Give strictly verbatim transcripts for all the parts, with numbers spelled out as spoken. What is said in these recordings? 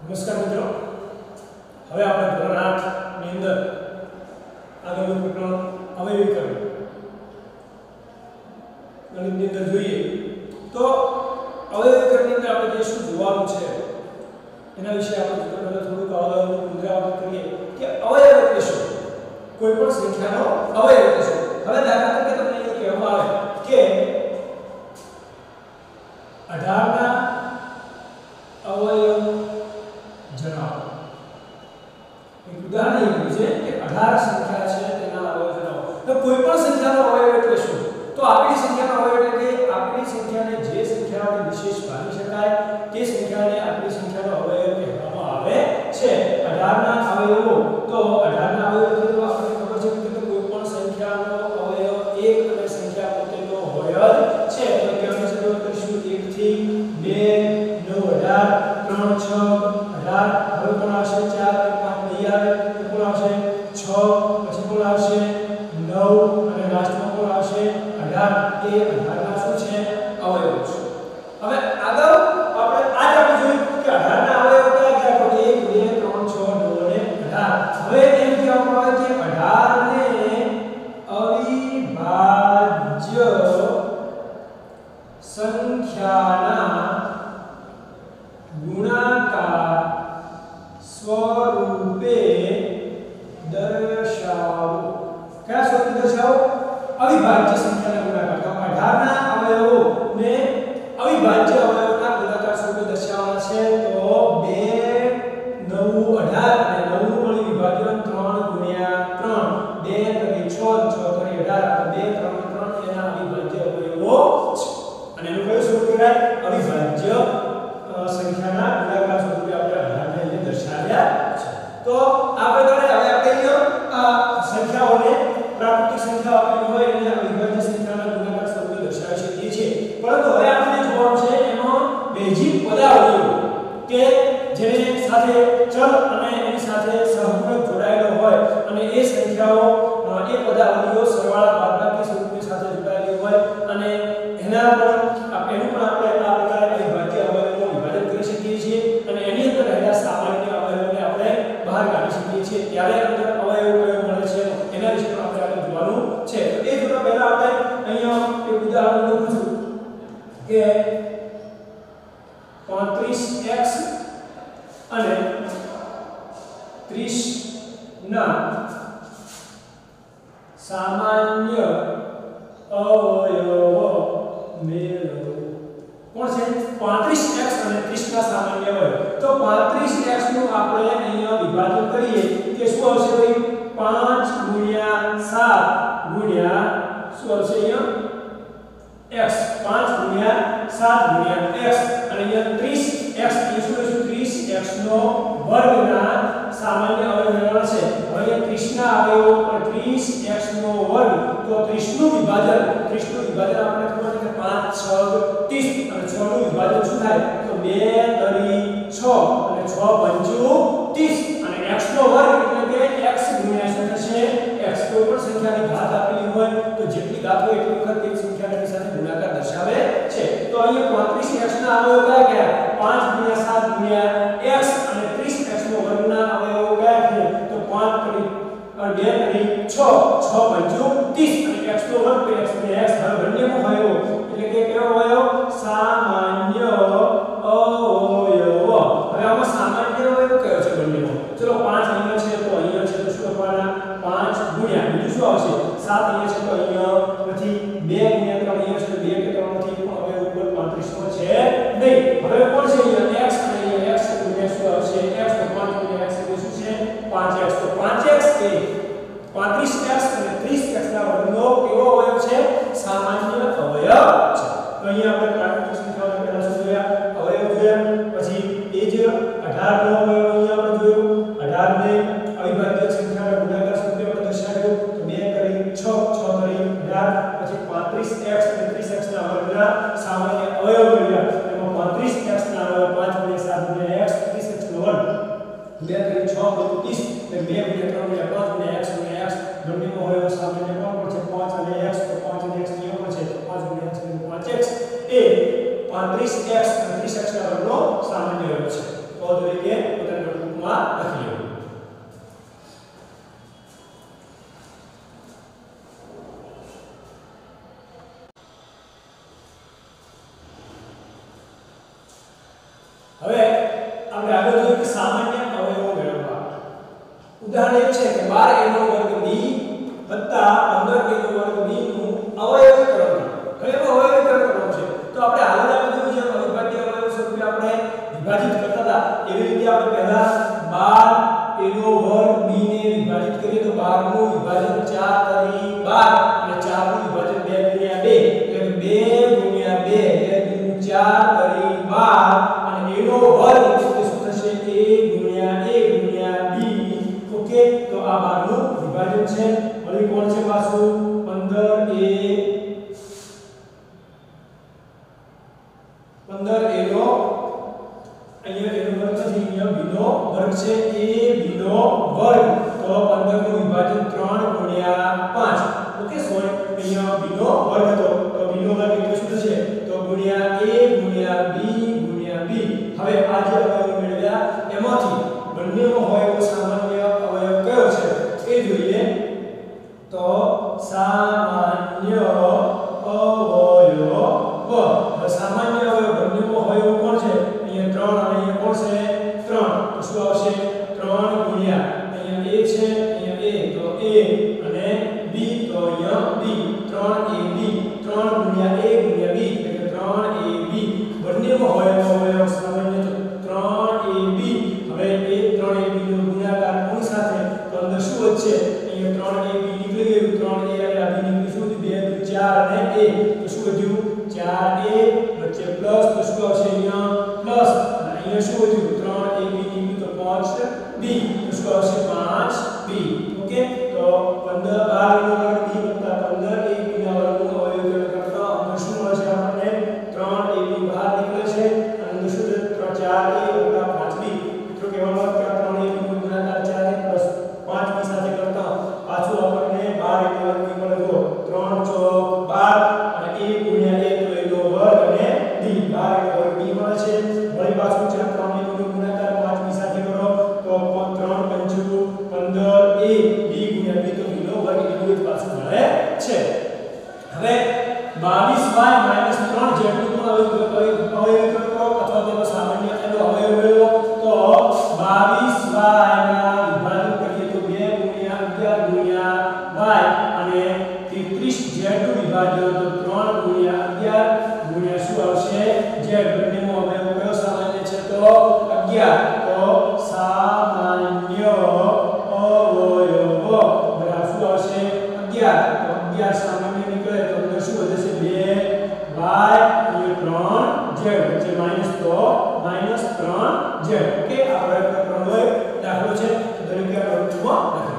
નમસ્કાર મિત્રો, હવે આપણે ધોરણ આઠ ની અંદર આગળનું પ્રકરણ અવયવીકરણ ગણિતની અંદર જોઈએ તો અવયવીકરણની અંદર આપણે જે શું જોવાનું છે એના વિશે આપણે પહેલા થોડુંક અવયવનું પુનરાવર્તન કરીએ કે અવયવ એટલે શું, કોઈ પણ સંખ્યાનો અવયવ એટલે શું. હવે દાખલા તરીકે તમને એ કહેવામાં આવે કે અઢાર ના અવયવ જણાવો. એક ઉદાહરણ એવું છે કે અઢાર સંખ્યા છે તેના અવયવ જણાવો. તો કોઈ પણ સંખ્યાનો અવયવ એટલે શું? તો આપણી સંખ્યાનો અવયવ એટલે કે આપણી સંખ્યાને જે સંખ્યાઓને વિશેષ ભાગી શકાય તે સંખ્યાને આપણી સંખ્યાનો અવયવ કહેવામાં આવે છે. અઢાર ના અવયવો, તો અઢાર ના અવયવ એટલે તો આપણને ખબર છે કે કોઈ પણ સંખ્યાનો અવયવ એક અને સંખ્યા પોતેનો હોય જ છે. તો કેવી શરૂઆત કરીશું? એક થી બે, નવ, અઢાર, ત્રણ, છ, અઢાર. હવે કોણ આવશે? ચાર, પાંચ નહીં આવે. કોણ આવશે? છ. પછી કોણ આવશે? નવ. અને લાસ્ટમાં કોણ આવશે? અઢાર. એ અઢાર ના શું છે? અવયવો છે. હવે આગળ આપણે આજ આપણે જોયું કે અઢાર ના અવયવો કયા કયા? તો એક, બે, ત્રણ, છ, નવ અને અઢાર. હવે એમ કહેવામાં આવે કે અઢાર ને અવિભાજ્ય સંખ્યાના ગુણાકાર સ્વરૂપે દર્શાવો. કયા સ્વરૂપે દર્શાવો? અવિભાજ્ય સંખ્યાના ગુણાકાર. તો અઢાર ના અવયવોને અવિભાજ્ય અવયવોના ગુણાકાર સ્વરૂપે દર્શાવવાના છે. તો બે, નવ, અઢાર અને નવ નું મળી વિભાજન ત્રણ ગુણ્યા ત્રણ. બે તરી છ, છ તરી અઢાર. બે, ત્રણ, ત્રણ એના અવિભાજ્ય અવયવો છે. અને એનું કયું સ્વરૂપ કહેવાય? અવિભાજ્ય સંખ્યાના ગુણાકાર સ્વરૂપે આપણે અઢાર ને અહીં દર્શાવ્યા છે. તો આ પ્રકારે હવે આપણે આ સંખ્યાઓને પ્રાકૃતિક સંખ્યાઓ આપેલી હોય એને અવિભાજ્ય સંખ્યાના ગુણાકાર સ્વરૂપે દર્શાવી શકીએ છીએ. પરંતુ હવે આપણે જોવાનું છે એમાં બેઝિક પદાવલિઓ કે જેને સાથે ચલ અને એની સાથે સહગુણક જોડાયેલો હોય અને એ સંખ્યાઓ એ પદાવલિઓ સરવાળા બાદબાકી સ્વરૂપની સાથે જોડાયેલી હોય અને એના પર એનું પણ આપણે આ પ્રકારે અવિભાજ્ય અવયવોનું વિભાજન કરી શકીએ છીએ અને એની અંદર રહેલા સામાન્ય અવયવોને આપણે બહાર કાઢી શકીએ છીએ. ત્યારે અંદર અવયવ કયો મળે છે એના વિશે પણ આપણે આગળ જોવાનું છે. તો એ જોતા પહેલા આપણે અહીંયા એક ઉદાહરણ લખું છું કે પાંત્રીસ એક્સ અને ત્રીસ ના સામાન્ય અવયવો મેળવો. કોણ છે? પાંત્રીસ એક્સ અને ત્રીસ ના સામાન્ય અવયવ. તો પાંત્રીસ એક્સ નું આપણે અહીંયા વિભાજન કરીએ કે શું આવશે ભાઈ? પાંચ ગુણ્યા સાત ગુણ્યા શું આવશે અહીંયા? x. પાંચ ગુણ્યા સાત ગુણ્યા x અને અહીંયા ત્રીસ એક્સ એ શું છે? ત્રીસ એક્સ નો વર્ગના સામાન્ય અવયવ મેળવવાનો છે. હવે અહીંયા ત્રીસ ના અવયવો પર ત્રીસ એક્સ નો વર્ગ. તો ત્રીસ નું વિભાજન ત્રીસ નું વિભાજન આપણે ખબર છે કે પાંચ, છ, ત્રીસ અને છ નું વિભાજન શું થાય? તો બે તરી છ અને છ પંચુ ત્રીસ અને x નો વર્ગ એટલે કે x ગુણ્યા શું થશે? x. કોઈ પણ સંખ્યાની ઘાત આપેલી હોય તો જેટલી ઘાત હોય એટલી વખત એક સંખ્યાની સાથે ગુણાકાર દર્શાવે છે. તો અહીંયા પાંત્રીસ એક્સ ના અવયવો કયા કયા? પાંચ ગુણ્યા સાત ગુણ્યા x અને ત્રીસ એક્સ નો વર્ગના અવયવો કયા છે? તો પાંચ તરી અને બે તરી છ, છ પંચુ ત્રીસ અને x નો વર્ગ કે x ને x હવે બંનેનો અવયવ એટલે કે કયો અવયવ? સામાન્ય અવયવ. હવે આમાં સામાન્ય અવયવ કયો છે બંનેનો? ચલો પાંચ અહીંયા છે તો અહીંયા છે તો શું લખવાના? પાંચ ગુણ્યા બીજું શું આવશે? સાત અહીંયા છે તો અહીંયા નથી. બે ગુણ્યા ત્રણ અહીંયા છે તો બે કે ત્રણ નથી પણ અવયવ ઉપર પાંત્રીસ નો છે નહીં. હવે કોણ છે અહીંયા? x અને અહીંયા x ગુણ્યા શું આવશે? x તો પાંચ ગુણ્યા x એટલે શું છે? પાંચ એક્સ. તો પાંચ એક્સ એ પાંત્રીસ એક્સ અને ત્રીસ એક્સ ના વર્ગનો કેવો અવયવ છે? સામાન્ય અવયવ છે. તો અહીંયા આપણે પ્રાકૃતિક સંખ્યાઓને પહેલા શું જોયા? અવયવ જોયા. પછી એ જ અઢાર નો અવયવ અહીંયા આપણે જોયો. અઢાર ને અવિભાજ્ય સંખ્યાના ગુણાકાર સ્વરૂપે આપણે દર્શાવ્યો. તો બે કરી છ, છ કરી અઢાર. પછી પાંત્રીસ એક્સ અને ત્રીસ એક્સ ના વર્ગના સામાન્ય અવયવ જોયા. એમાં પાંત્રીસ એક્સ ના અવયવ પાંચ ગુણ્યા સાત ગુણ્યા x, ત્રીસ એક્સ નો વર્ગ. બે કરી છ ગુણ્યા ત્રીસ એટલે બે ગુણ્યા ત્રણ ગુણ્યા પાંચ ગુણ્યા x ગુણ્યા x. બંનેનો અવયવ સામાન્ય કોણ પણ છે? પાંચ અને x. તો પાંચ અને x નિયમ છે તો પાંચ ગુણ્યા x એટલે પાંચ x એ પાંત્રીસ એક્સ અને ત્રીસ એક્સ ના વર્ગનો સામાન્ય અવયવ છે. તો તરીકે સ્વરૂપમાં લખી લેવું. હવે આપણે આગળ જોઈએ કે સામાન્ય અવયવો મેળવવા. ઉદાહરણ એ છે કે બાર a નો વર્ગ b વત્તા પંદર a નો વર્ગ b નું અવયવીકરણ. હવે એનું અવયવીકરણ કરવું છે તો આપણે આગળ બધું જે અવિભાજ્ય અવયવ સ્વરૂપે આપણે વિભાજિત કરતા હતા એવી રીતે આપણે પહેલા બાર a નો વર્ગ b ને વિભાજિત કરીએ તો બાર નું વિભાજન ચાર કરી બાર અને ચાર નું વિભાજન બે ગુણ્યા બે એટલે બે ગુણ્યા બે એટલે ચાર કરી બાર અને a નો વર્ગ એટલે શું થશે a ગુણ્યા a ગુણ્યા b. ઓકે તો આ બાર નું વિભાજન છે. હવે કોણ છે પાછું પંદર a પંદર a નો અહીંયા a નો વર્ગ છે અહીંયા b નો વર્ગ છે a b નો વર્ગ તો પંદર નું વિભાજન ત્રણ ગુણ્યા પાંચ. ઓકે સોરી અહીંયા b નો વર્ગ હતો તો b નો વર્ગ એટલે શું થશે તો ગુણ્યા a ગુણ્યા b ગુણ્યા b. હવે આ જે અવયવ મેળવ્યા એમાંથી બંનેમાં હોય એવો સામાન્ય અવયવ કયો છે એ જોઈએ તો સામાન્ય અવયવ. હવે સામાન્ય અવયવ બંનેમાં હોય એવું કોણ છે અહીંયા ત્રણ અને અહીંયા કોણ છે ત્રણ તો શું આવશે ત્રણ ગુણ્યા અહીંયા a છે અહીંયા a તો a અને b તો અહીંયા b ત્રણ a b ત્રણ ગુણ્યા a ગુણ્યા b એટલે ત્રણ a b બંનેમાં હોય એવો અવયવ સામાન્ય તો ત્રણ a b. હવે એ ત્રણ a b નો ગુણાકાર કોની સાથે તો અંદર શું વધશે અહીંયા ત્રણ a b નીકળી ગયું ત્રણ a અને આ b નીકળી શું બે દુ ચાર અને a તો શું વધ્યું ચાર a વચ્ચે પ્લસ તો શું આવશે અહીંયા પ્લસ અને અહીંયા શું વધ્યું ત્રણ a b નીકળ્યું તો પાંચ b તો શું આવશે પાંચ b. ઓકે તો પંદર બાર નો વર્ગ b વત્તા પંદર a b ના વર્ગનો અવયવ કરતા અંદર શું મળે છે આપણને ત્રણ a b બહાર નીકળે છે અને અંદર શું છે ચાર a વત્તા પાંચ b. મિત્રો કહેવાનો અર્થ કે ત્રણ a b નો ગુણાકાર ચાર a પ્લસ પાંચ b સાથે કરતા પાછું આપણને બાર a નો વર્ગ મળે તો ત્રણ ચોક બાર અને a ગુણ્યા a તો a નો વર્ગ અને b બાર a નો વર્ગ b મળે છે. વળી પાછું ચાર ત્રણ a નો ગુણાકાર પાંચ b સાથે કરો તો ત્રણ પંચુ પંદર a b ગુણ્યા b તો b નો વર્ગ એટલું જ પાછું મળે છે. હવે બાવીસ y માઈનસ ત્રણ જેટલું પણ અવયવીકરણ કરો અથવા તેનો સામાન્ય એનો અવયવ મેળવો તો બાવીસ y ના વિભાજન કરીએ તો બે ગુણ્યા અગિયાર ગુણ્યા y અને તેત્રીસ z નું વિભાજન તો ત્રણ ગુણ્યા અગિયાર ગુણ્યા શું આવશે z. બંનેનો અવયવ કયો સામાન્ય છે તો અગિયાર તો સામાન્ય અવયવ બરાબર શું આવશે અગિયાર તો અગિયાર સામાન્ય નીકળે તો અંદર શું વધે છે બે y અને ત્રણ z વચ્ચે માઈનસ તો માઈનસ ત્રણ z. ઓકે આ પ્રયત્ન કરવાનો એક દાખલો છે દરેક આ પ્રયત્નમાં લખી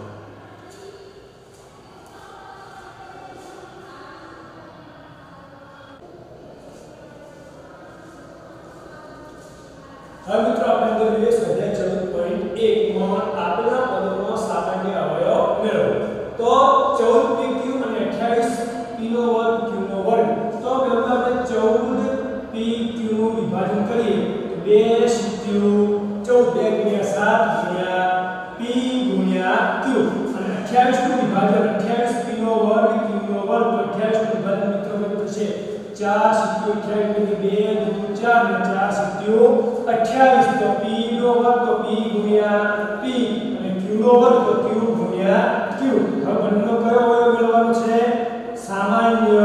હવે મિત્રો આપણે અંદર જોઈએ સ્વાધ્યાય ચૌદ પોઈન્ટ એક માં આપેલા પદોનો સામાન્ય અવયવ મેળવો. તો ચૌદ p q અને અઠ્યાવીસ p નો વર્ગ q નો વર્ગ તો પહેલા આપણે ચૌદ p q નું વિભાજન કરીએ તો બે સિત્યુ ચૌદ બે ગુણ્યા સાત ગુણ્યા p ગુણ્યા q અને અઠ્યાવીસ નું વિભાજન અઠ્યાવીસ p નો વર્ગ q નો વર્ગ તો અઠ્યાવીસ નું વિભાજન મિત્રો કેટલું થશે ચાર સિત્યુ અઠ્યાવીસ એટલે બે દુ ચાર અને ચાર સિત્યુ અઠ્યાવીસ તો p નો વર્ગ તો p ગુણ્યા p અને q નો વર્ગ તો q ગુણ્યા q. હવે બંનેનો કયો અવયવ મેળવવાનો છે સામાન્ય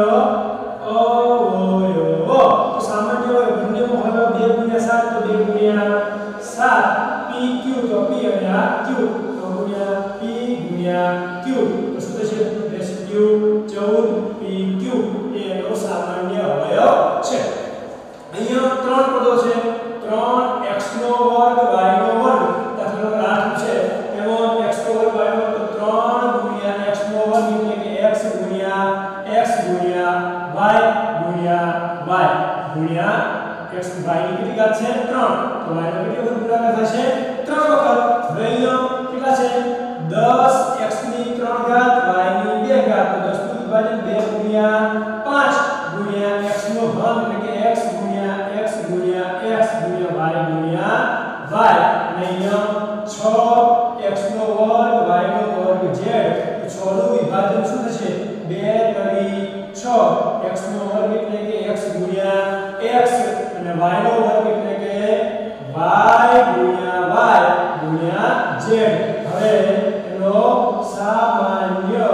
અવયવ. તો સામાન્ય અવયવ બંનેનો હોય બે ગુણ્યા સાત તો બે ગુણ્યા સાત p q તો p અને આ q તો ગુણ્યા p ગુણ્યા q તો શું થશે બે સિત્યુ ચૌદ p q એનો સામાન્ય અવયવ છે. અહીંયા ત્રણ પદો છે ત્રણ x નો વર્ગ y નો વર્ગ દાખલા આઠ છે એમાં x નો વર્ગ y નો વર્ગ તો ત્રણ ગુણ્યા x નો વર્ગ એટલે કે x ગુણ્યા x ગુણ્યા y ગુણ્યા y ગુણ્યા x y ની કેટલી ઘાત છે ત્રણ તો y નો કેટલી વખત ગુણાકાર થશે ત્રણ વખત. હવે અહીંયા કેટલા છે દસ x ની ત્રણ ઘાત y ની બે ઘાત તો દસ નું વિભાજન બે ગુણ્યા પાંચ ગુણ્યા x નો ઘન એટલે કે x ગુણ્યા x ગુણ્યા x ગુણ્યા y ગુણ્યા y અને અહીંયા છ x નો વર્ગ એટલે કે x ગુણ્યા x અને y નો વર્ગ એટલે કે y ગુણ્યા y ગુણ્યા z. હવે એનો સામાન્ય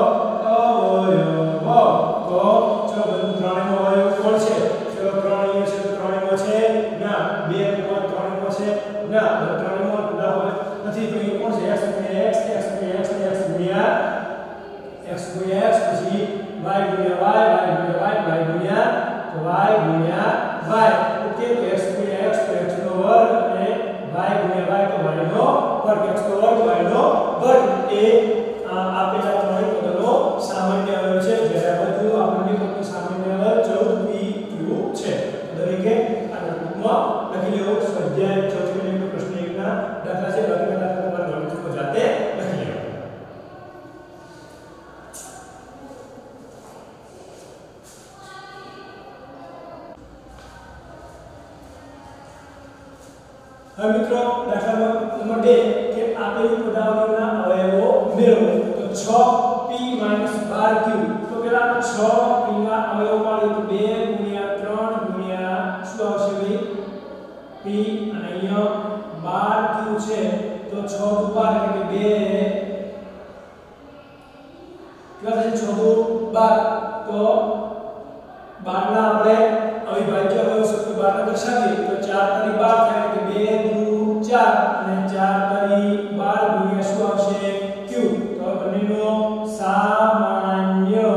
અવયવ તો જો બધું ત્રણેયનો અવયવ કોણ છે? ચલો ત્રણેય છે તો ત્રણેયનો છે ના, બે તો ત્રણેયનો છે ના, ત્રણેયનો ના હોય નથી તો એ કોણ છે? x ગુણ્યા x x ગુણ્યા x x ગુણ્યા x ગુણ્યા x પછી y ગુણ્યા y y ગુણ્યા y y ગુણ્યા y ગુણ્યા y. ઓકે તો x ગુણ્યા x તો x નો વર્ગ અને y ગુણ્યા y તો y નો વર્ગ. x નો વર્ગ y નો વર્ગ એ આપેલા ત્રણેય પદનો સામાન્ય અવયવ છે. જ્યારે આ બધું આપણને પદનું સામાન્ય અવયવ ચૌદ p q છે. દરેકે આ નોટબુકમાં લખી લેવો. સ્વાધ્યાય ચૌદ નો પ્રશ્ન એક ના દાખલા છે. બાકીના દાખલા તમારે નોટબુકમાં જાતે લખી લેવા. હવે મિત્રો દાખલા નંબર બે કે આપેલી પદાવલીના અવયવો મેળવો. તો છ p બાર q તો પેલા છ p ના અવયવ પાડીએ તો બે ગુણ્યા ત્રણ ગુણ્યા શું આવશે ભાઈ p અને અહીંયા બાર q છે તો છ દુ બાર એટલે કે બે કેટલા થશે? છ દુ બાર તો બાર ના આપણે અવિભાજ્ય અવયવ શબ્દ બાર ના દર્શાવીએ તો ચાર તરી બાર થાય એટલે બે દુ ચાર અને ચાર તરી બાર ગુણ્યા શું આવશે? q. તો બંનેનો સામાન્ય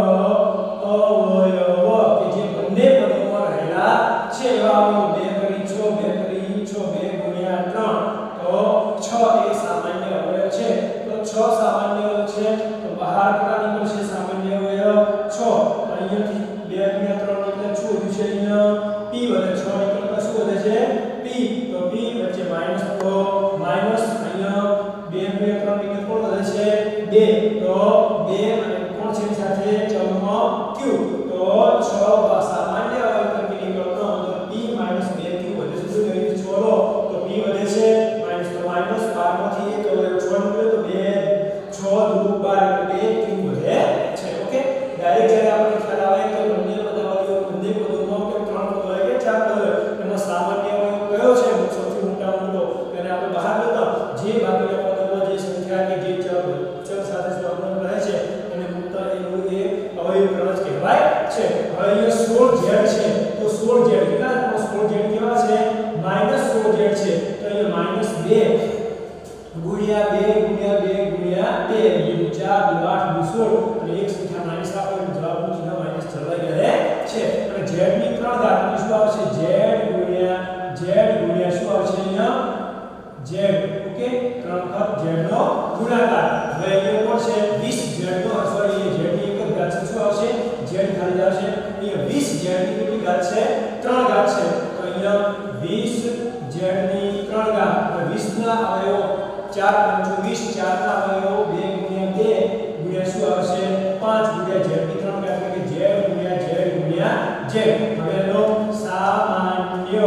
અવયવ કે જે બંને પદોમાં રહેલા છે એવા અવયવ બે તરી છ બે તરી છ બે ગુણ્યા ત્રણ તો છ એ સામાન્ય અવયવ છે. તો છ સામાન્ય અવયવ છે તો બહાર કેટલા નીકળશે સામાન્ય અવયવ? છ. અહીંયાથી બે ગુણ્યા ત્રણ એટલે શું વધ્યું છે? અહીંયા p વધે. છ નીકળતા શું વધે છે? p. તો p વચ્ચે માઈનસ તો માઈનસ અહીંયા બે ગુણ્યા ત્રણ નીકળે કોણ વધે છે? બે. તો બે અને કોણ છે સાથે ચલમાં q. તો છ સામાન્ય અવયવ તરીકે નીકળતો અંદર p માઈનસ બે q વધે છે. શું કહ્યું? છ લો તો p વધે છે માઈનસ તો માઈનસ બાર માંથી એક અવયવ છ નીકળે તો બે છ દુ બાર એટલે બે q વધે છે. ઓકે ડાયરેક્ટ જ્યારે આપણે ખ્યાલ આવે કે બંને પદાવલીઓ બંને પદોમાં કે ત્રણ પદો હોય કે ચાર પદો હોય એમાં સામાન્ય અવયવ કયો છે? સૌથી મોટા મોટો તેને આપણે બહાર લેતા જે બાકીના પદોમાં જે સંખ્યા કે જે ચલ ચલ સાથે સંબંધ રહે છે એને મુક્તા એનું એ અવયવીકરણ જ કહેવાય છે. હવે અહીંયા સોળ z છે તો સોળ z કેટલા? સોળ z કેવા છે? માઈનસ સોળ z છે તો અહીંયા માઈનસ બે ગુણ્યા બે ગુણ્યા બે ગુણ્યા બે એટલે ચાર દુ આઠ દુ સોળ અને એક સંખ્યા માઈનસ આપો એટલે જવાબનું ચિહ્ન માઈનસ ચલાવી રહે છે. અને z ની ત્રણ ઘાત એટલે શું આવશે? z ગુણ્યા z ગુણ્યા શું આવશે? અહીંયા z. ઓકે ત્રણ ઘાત z નો ગુણાકાર. હવે અહીંયા કોણ છે? વીસ z નો સોરી z ની એક જ ઘાત છે શું આવશે? z ખાલી આવશે. અહીંયા વીસ z ની કેટલી ઘાત છે? ત્રણ ઘાત છે તો અહીંયા વીસ z ની ત્રણ ઘાત એટલે વીસ ના અવયવો ચાર પંચુ વીસ ચાર ના અવયવો બે ગુણ્યા બે ગુણ્યા શું આવશે? પાંચ ગુણ્યા z ની ત્રણ ઘાત એટલે કે z ગુણ્યા z ગુણ્યા z. હવે એનો સામાન્ય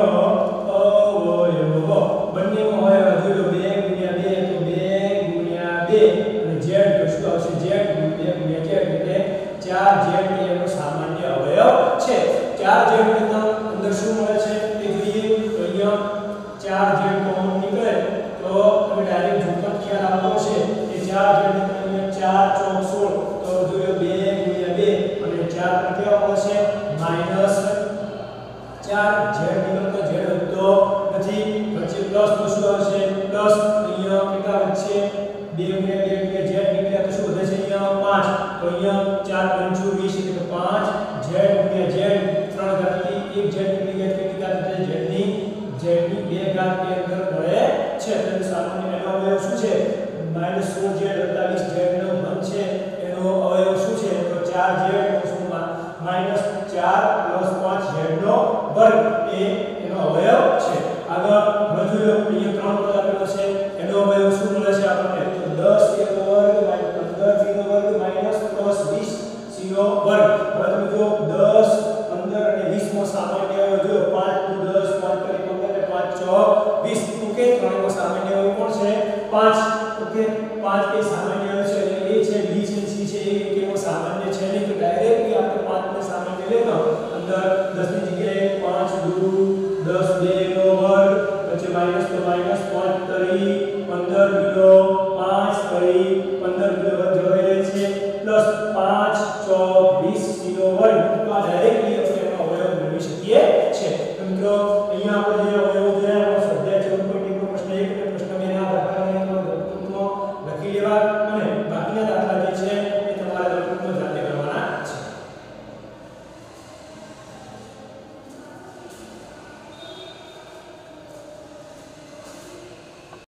અવયવ બંનેમાં હોય હજુ તો બે ગુણ્યા બે તો બે ગુણ્યા બે અને z તો શું આવશે? z બે ગુણ્યા z એટલે ચાર z એનો સામાન્ય અવયવ છે. ચાર z ની અંદર શું મળે છે તે જોઈએ તો અહીંયા ચાર z કોમન નીકળે તો તમે ડાયરેક્ટ જોતા ખ્યાલ આવતો હશે કે ચાર z ની અંદર ચાર ચોક સોળ તો જોયો બે ગુણ્યા બે અને ચાર પર કેવા મળશે? માઈનસ ચાર. z નીકળતો z વધતો નથી વચ્ચે પ્લસ તો શું આવશે? પ્લસ. અહીંયા કેટલા વચ્ચે બે ગુણ્યા બે ગુણ્યા z નીકળ્યા તો શું વધે છે? અહીંયા પાંચ. તો અહીંયા ચાર પંચુ વીસ એટલે પાંચ z ગુણ્યા z ત્રણ ઘાતથી એક z નીકળી ગયા કેટલી ઘાત થશે? z ની z ની બે ઘાત ની અંદર મળે છે. તો સામાન્ય એનો અવયવ શું છે? માઈનસ સોળ z વત્તા વીસ z નો ઘન છે એનો અવયવ શું છે? તો ચાર z માઈનસ ચાર પ્લસ પાંચ z નો વર્ગ એ એનો અવયવ છે. આગળ વધુ અહીંયા ત્રણ પદ આપેલો છે એનો અવયવ શું મળે છે આપણને? તો દસ a નો વર્ગ માઈનસ પંદર b નો વર્ગ માઈનસ પ્લસ વીસ c નો વર્ગ. હવે તમે જો દસ પંદર અને વીસ માં સામાન્ય અવયવ જો પાંચ દુ દસ પાંચ તરી પંદર અને પાંચ ચોક વીસ. ઓકે ત્રણેયમાં સામાન્ય અવયવ કોણ છે? પાંચ.